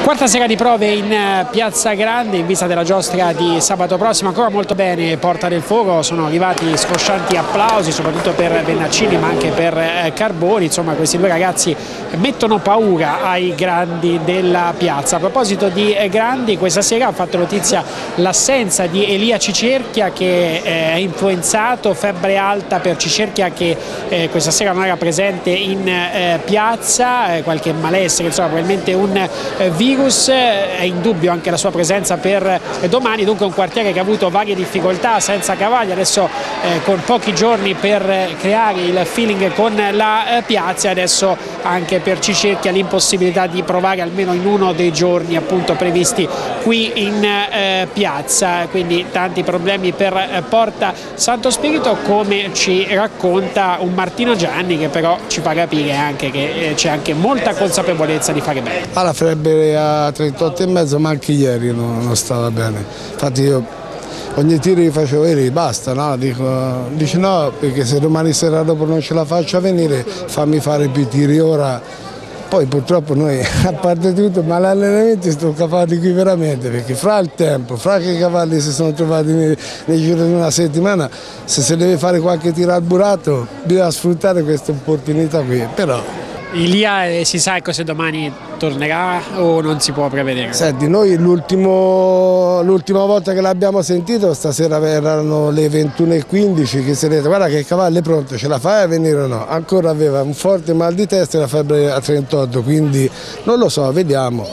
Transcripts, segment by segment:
Quarta sera di prove in Piazza Grande in vista della giostra di sabato prossimo, ancora molto bene Porta del Foro, sono arrivati scoscianti applausi soprattutto per Benaccini ma anche per Carboni, insomma questi due ragazzi mettono paura ai grandi della piazza. A proposito di grandi, questa sera ha fatto notizia l'assenza di Elia Cicerchia che è influenzato, febbre alta per Cicerchia che questa sera non era presente in piazza, qualche malessere, insomma probabilmente un virus, è in dubbio anche la sua presenza per domani, dunque un quartiere che ha avuto varie difficoltà senza Cavalli, adesso con pochi giorni per creare il feeling con la piazza, e adesso anche per Cicerchia l'impossibilità di provare almeno in uno dei giorni appunto previsti qui in piazza, quindi tanti problemi per Porta Santo Spirito, come ci racconta un Martino Gianni che però ci fa capire anche che c'è anche molta consapevolezza di fare bene. La febbre a 38,5, ma anche ieri non stava bene, infatti io ogni tiro che facevo ieri basta, no? Dice no, perché se domani sera dopo non ce la faccio a venire fammi fare più tiri ora. Poi purtroppo noi, a parte tutto, ma l'allenamento sto cavalli qui veramente, perché fra il tempo, fra che i cavalli si sono trovati nei giri di una settimana, se si deve fare qualche tiro al burato bisogna sfruttare questa opportunità qui, però. Elia, si sa se domani tornerà o non si può prevedere? Senti, noi l'ultima volta che l'abbiamo sentito stasera erano le 21:15 che si è detto guarda che il cavallo è pronto, ce la fai a venire o no? Ancora aveva un forte mal di testa e la febbre a 38, quindi non lo so, vediamo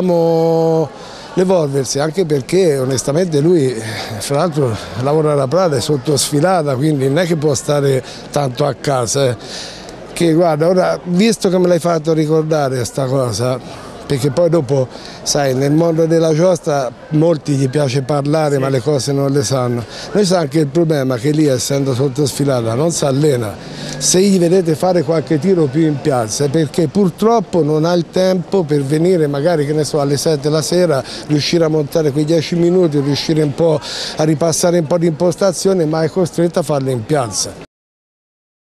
l'evolversi, anche perché onestamente lui fra l'altro lavora alla Prada, è sotto sfilata, quindi non è che può stare tanto a casa. Che guarda, ora visto che me l'hai fatto ricordare questa cosa, perché poi dopo sai nel mondo della giostra molti gli piace parlare ma le cose non le sanno. Noi sa anche il problema che lì essendo sotto sfilata non si allena, se gli vedete fare qualche tiro più in piazza è perché purtroppo non ha il tempo per venire magari che ne so alle 7 la sera, riuscire a montare quei 10 minuti, riuscire un po' a ripassare un po' di impostazione, ma è costretto a farle in piazza.